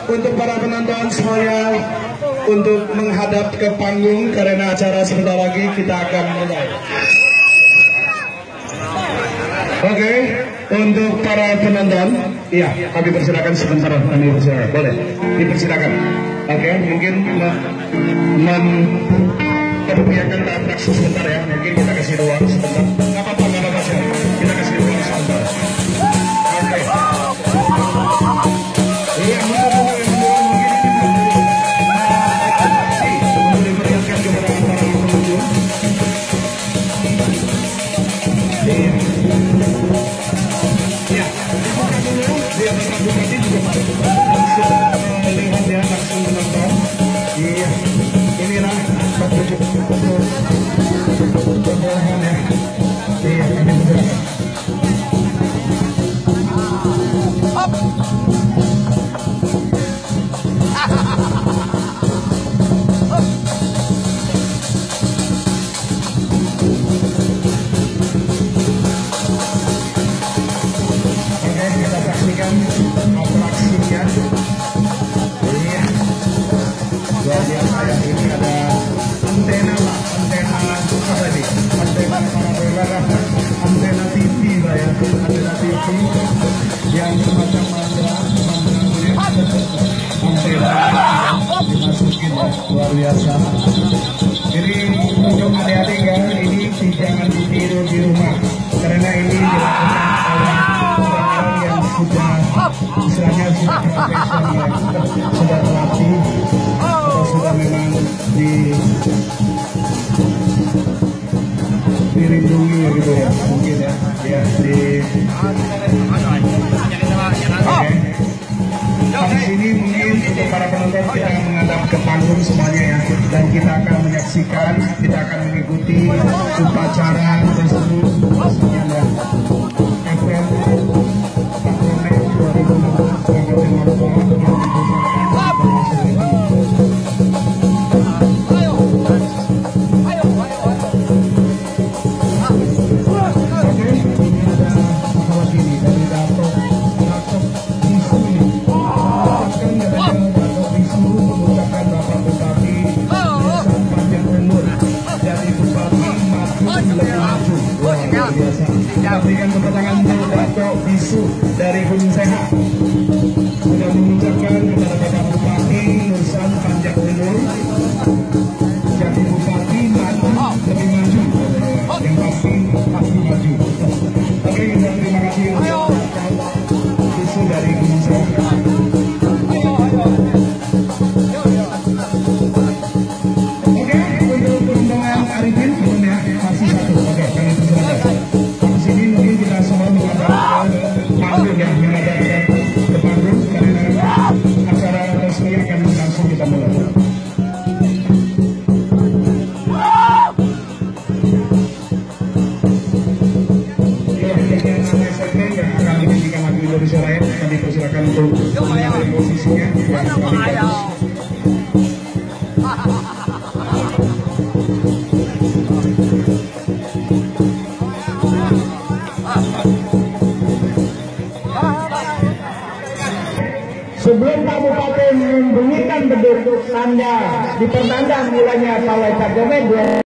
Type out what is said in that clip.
untuk para penonton semuanya untuk menghadap ke panggung karena acara sebentar lagi kita akan mulai. Oke, untuk para penonton, iya, kami persilakan sebentar, kami persilakan, boleh, dipersilakan. Oke, mungkin memperbiakan atraksi sebentar ya, mungkin kita kasih ruang sebentar. Nggak apa-apa, kita kasih ruang sebentar. Oke. Iya, yang semacam dimasukin ya, luar biasa. Jadi untuk adik-adik ini jangan ditiru di rumah karena ini dilakukan oleh orang-orang yang sudah istilahnya sudah profesional ya, sudah terlatih atau sudah memang dilindungi ya gitu ya, mungkin ya di di sini mungkin untuk para penonton kita akan menghadap ke panggung semuanya ya, dan kita akan menyaksikan, kita akan mengikuti upacara tersebut semuanya ya. FM Patronet 2020. Kita berikan tepuk tangan untuk Dato' Bisu dari Gunung Sehat sudah mengucapkan kepada Bapak Bupati Nursan Panjang Ulur, jadi Bupati maju lebih maju, yang pasti maju. Oke, kita terima kasih untuk Dato' Bisu dari Gunung Sehat. Oke, untuk perundangan Arifin sebelumnya masih satu. Oke, kami persilakan. Di sini mungkin kita semua menghadap ke panggung ya, menghadap ke panggung karena acara resmi akan langsung kita mulai. Kami menyanyikan lagu Indonesia Raya, kami persilakan untuk mengambil posisinya. Sebelum Pak Bupati membunyikan beduk tanda dipertanda mulanya pawai Cajomet